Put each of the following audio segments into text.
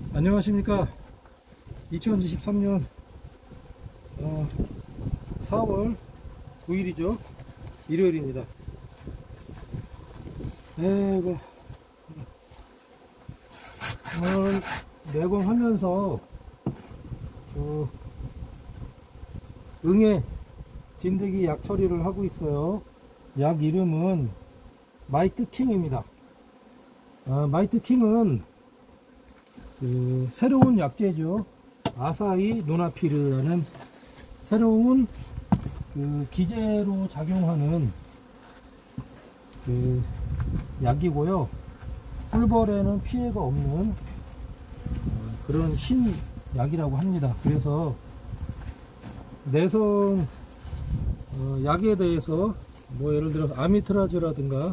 안녕하십니까. 2023년 4월 9일이죠. 일요일입니다. 오늘 내공하면서 응애 진드기 약 처리를 하고 있어요. 약 이름은 마이트킹입니다. 마이트킹은 새로운 약제죠. 아사히 노나피르라는 새로운 기제로 작용하는 약이고요. 꿀벌에는 피해가 없는 그런 신약이라고 합니다. 그래서 내성 약에 대해서 뭐 예를 들어 아미트라즈라든가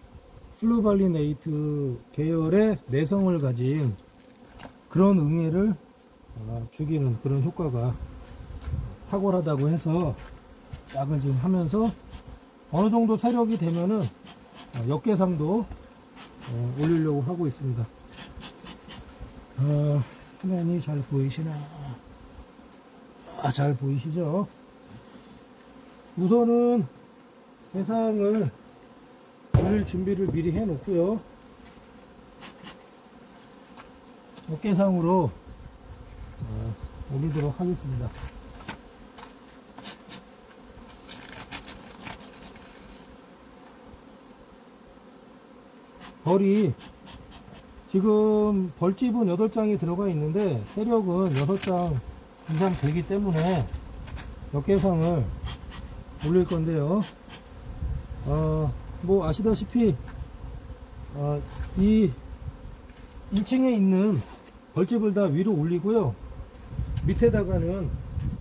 플루발리네이트 계열의 내성을 가진 그런 응애를 죽이는 그런 효과가 탁월하다고 해서 약을 지금 하면서 어느 정도 세력이 되면은 역계상도 올리려고 하고 있습니다. 화면이 잘 보이시나? 잘 보이시죠? 우선은 대상을 올릴 준비를 미리 해 놓고요. 어깨상으로 올리도록 하겠습니다. 벌이 지금 벌집은 8장이 들어가 있는데 세력은 6장 이상 되기 때문에 역계상을 올릴 건데요. 뭐 아시다시피 이 1층에 있는 벌집을 다 위로 올리고요. 밑에다가는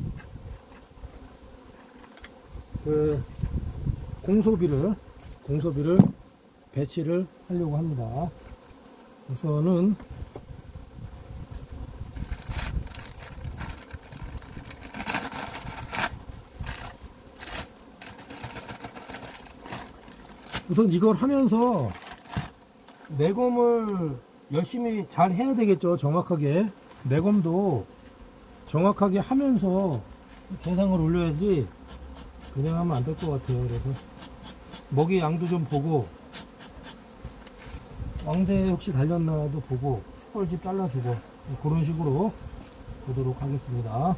공소비를 배치를 하려고 합니다. 우선은 이걸 하면서 내검을 열심히 잘 해야 되겠죠. 정확하게 내검도 정확하게 하면서 계상을 올려야지 그냥 하면 안 될 것 같아요. 그래서 먹이 양도 좀 보고 왕대 혹시 달렸나도 보고 숯벌집 잘라주고 그런 식으로 보도록 하겠습니다.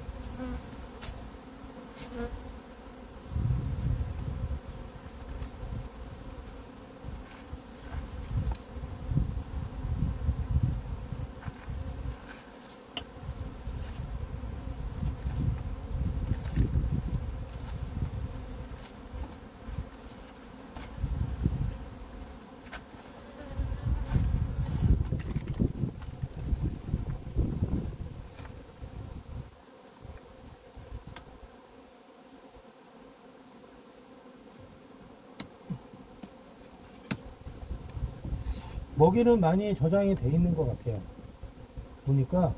먹이는 많이 저장이 돼 있는 것 같아요. 보니까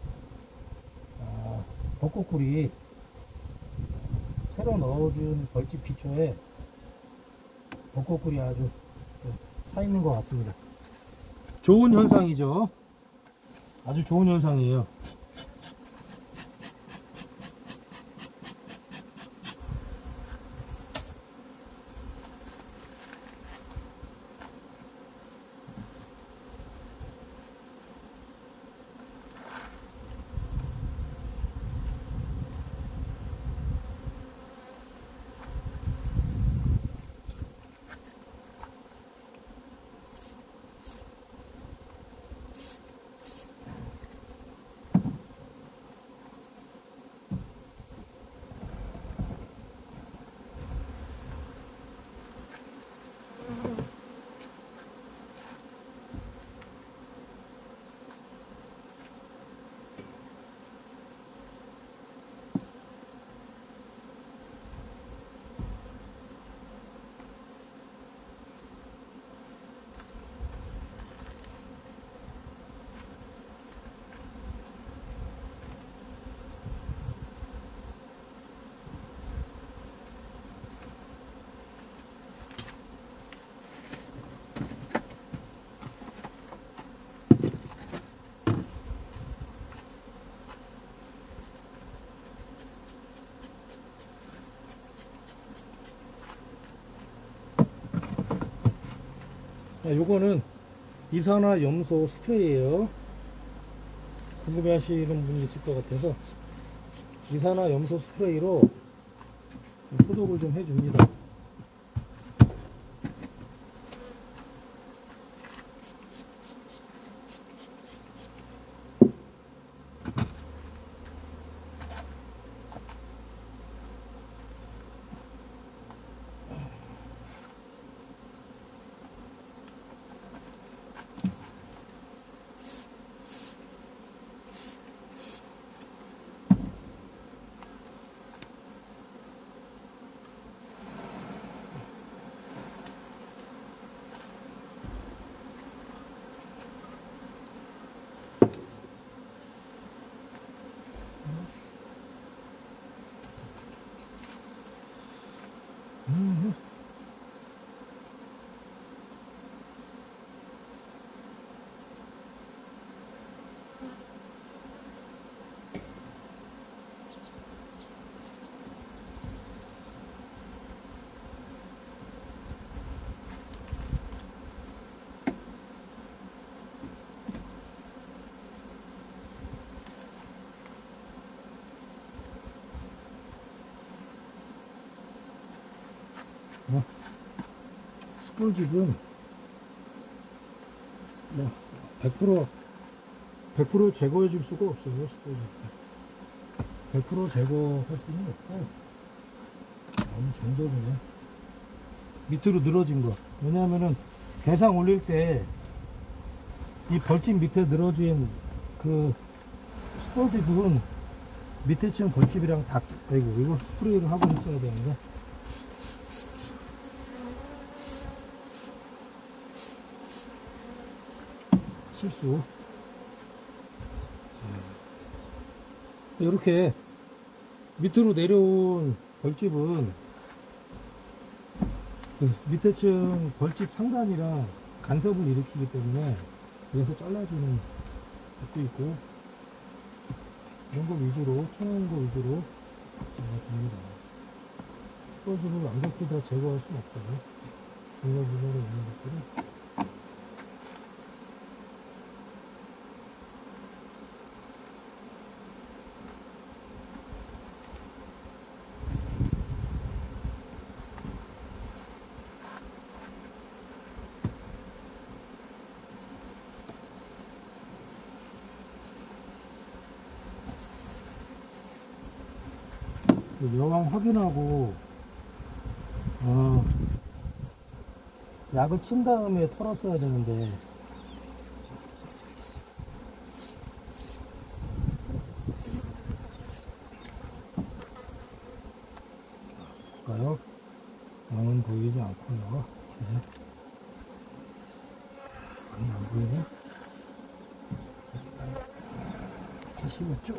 벚꽃꿀이 새로 넣어준 벌집 비초에 벚꽃꿀이 아주 차 있는 것 같습니다. 좋은 현상이죠. 아주 좋은 현상이에요. 요거는 이산화 염소 스프레이예요. 궁금해 하시는 분이 있을 것 같아서 이산화 염소 스프레이로 소독을 좀 해줍니다. 스포집은 뭐 100% 제거해 줄 수가 없어요. 스포집 100% 제거할 수는 없고 어느 정도는 밑으로 늘어진 거. 왜냐하면은 개상 올릴 때 이 벌집 밑에 늘어진 그 스포집은 밑에 층 벌집이랑 다, 아이고, 이거 스프레이를 하고 있어야 되는데. 실수. 이렇게 밑으로 내려온 벌집은 그 밑에 층 벌집 상단이랑 간섭을 일으키기 때문에 그래서 잘라주는 것도 있고, 이런 거 위주로, 통한 거 위주로 잘라줍니다. 스포집을 완벽히 다 제거할 수는 없어요. 중간중간에 있는 것들은. 여왕 확인하고 약을 친 다음에 털었어야 되는데 볼까요? 양은 보이지 않고요. 네. 안 보이네. 이렇게 씹었죠?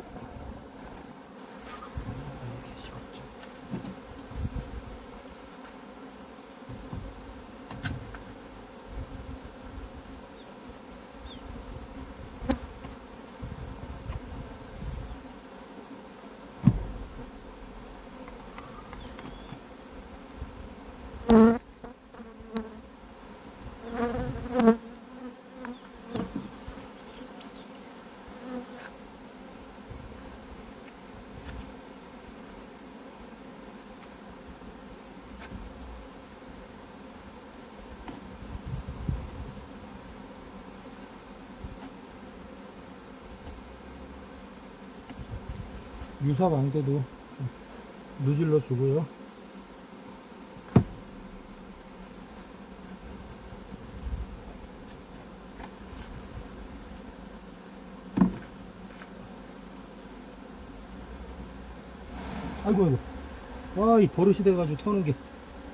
유사 망대도 누질러 주고요. 아이고, 아이고. 와, 이 버릇이 돼가지고 터는 게.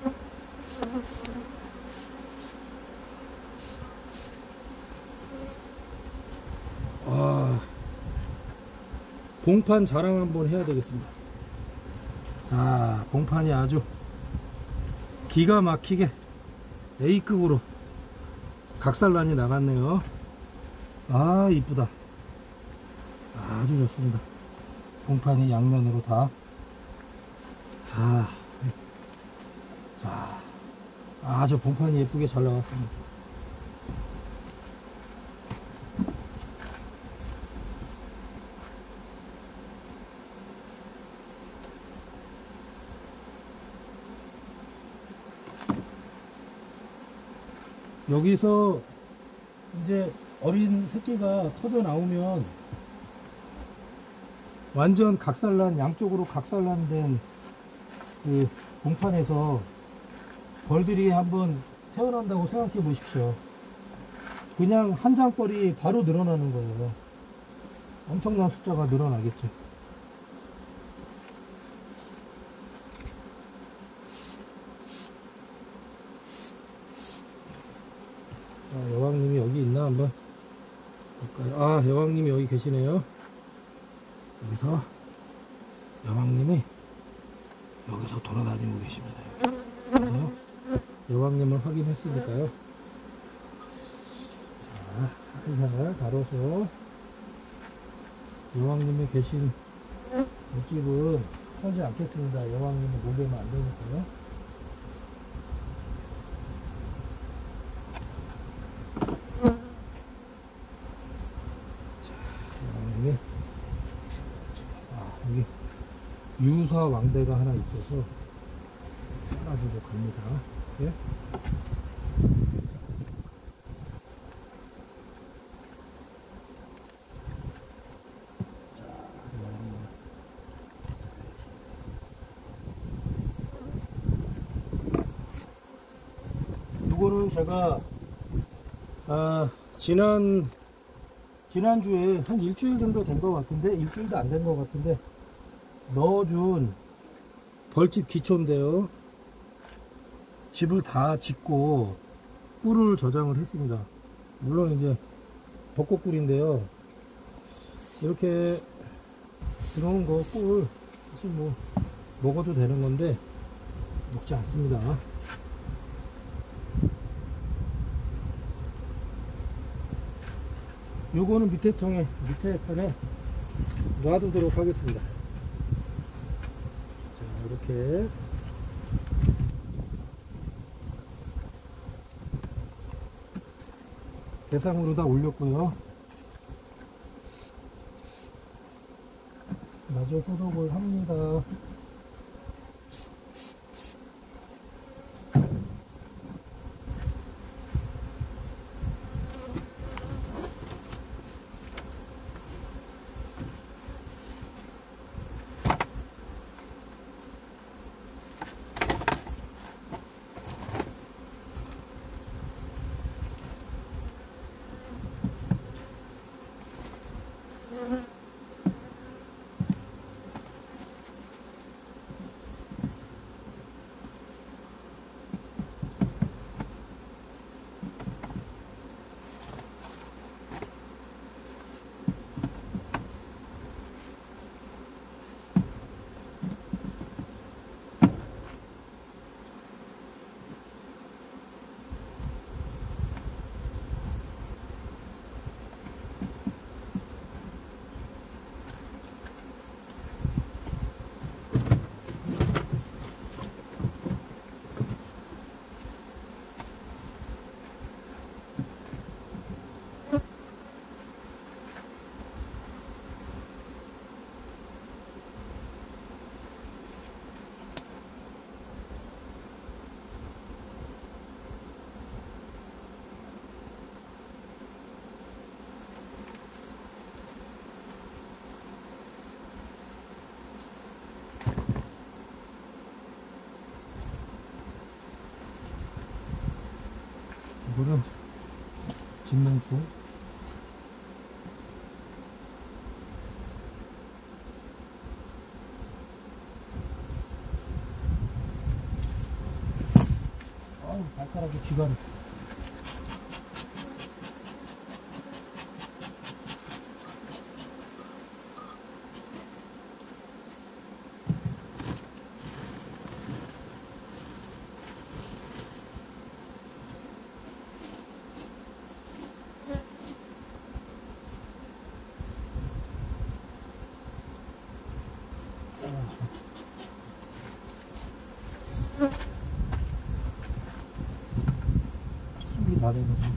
봉판 자랑 한번 해야 되겠습니다. 자, 봉판이 아주 기가 막히게 A급으로 각살란이 나갔네요. 아, 이쁘다. 아주 좋습니다. 봉판이 양면으로 다. 자, 아주 봉판이 예쁘게 잘 나왔습니다. 여기서 이제 어린 새끼가 터져 나오면 완전 각살난, 양쪽으로 각살난된 그 공판에서 벌들이 한번 태어난다고 생각해 보십시오. 그냥 한 장벌이 바로 늘어나는 거예요. 엄청난 숫자가 늘어나겠죠. 여왕님이 여기 있나 한번 볼까요? 아, 여왕님이 여기 계시네요. 여기서 여왕님이 여기서 돌아다니고 계십니다. 그래서 여왕님을 확인했으니까요. 자, 살살 가로서 여왕님이 계신 옆집은 털지 않겠습니다. 여왕님을 녹이면 안 되니까요. 여기 유사 왕대가 하나 있어서 따라주고 갑니다. 예? 이거는 제가 지난주에 한 일주일 정도 된 것 같은데, 일주일도 안 된 것 같은데 넣어준 벌집 기초인데요. 집을 다 짓고 꿀을 저장을 했습니다. 물론 이제 벚꽃꿀인데요. 이렇게 들어온 거 꿀 사실 뭐 먹어도 되는 건데 먹지 않습니다. 요거는 밑에 통에, 밑에 판에 놔두도록 하겠습니다. 자, 이렇게 대상으로 다 올렸고요. 마저 소독을 합니다. 이거는 짓는 중. 아우, 발가락이 쥐가네. 숨이 다 돼가지고.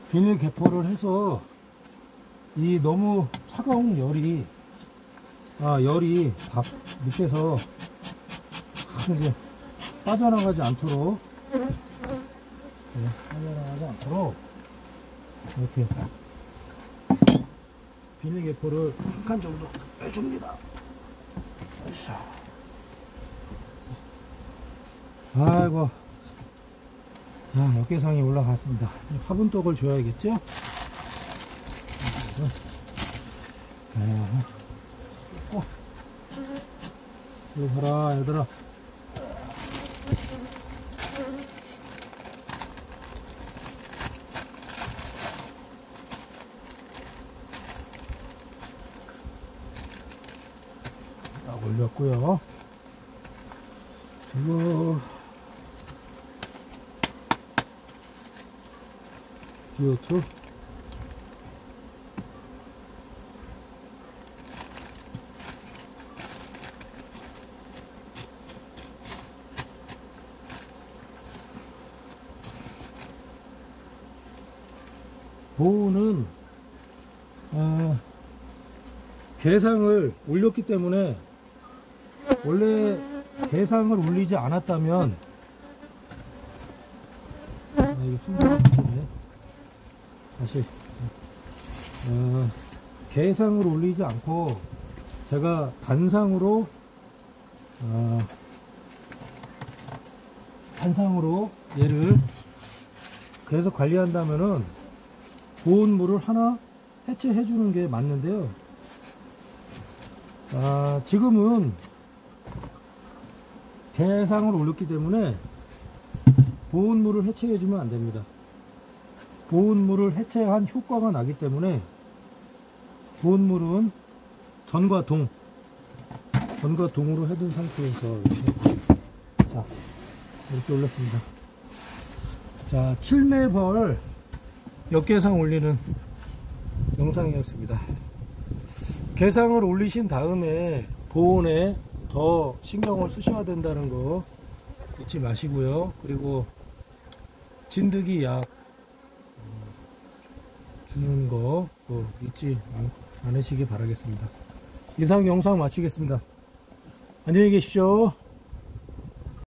비닐 개포를 해서 이 너무 차가운 열이 밥 밑에서 이제 빠져나가지 않도록 빠져나가지 않도록 이렇게 비닐 개포를 한 칸 정도 빼줍니다. 아이고, 역계상이 올라갔습니다. 화분떡을 줘야겠죠? 이거 봐라, 얘들아. 딱 올렸고요. 이거 CO2 보호는 개상을 올렸기 때문에, 원래 개상을 올리지 않았다면 이게 순서가 바뀌네. 다시 개상을 올리지 않고 제가 단상으로 얘를 계속 관리한다면은 보온물을 하나 해체해 주는 게 맞는데요. 지금은 개상을 올렸기 때문에 보온물을 해체해 주면 안 됩니다. 보온물을 해체한 효과가 나기 때문에 보온물은 전과 동으로 해둔 상태에서 이렇게 올렸습니다. 자, 7매벌 역계상 올리는 영상이었습니다. 계상을 올리신 다음에 보온에 더 신경을 쓰셔야 된다는 거 잊지 마시고요. 그리고 진드기 약 주는 거 잊지 않으시기 바라겠습니다. 이상 영상 마치겠습니다. 안녕히 계십시오.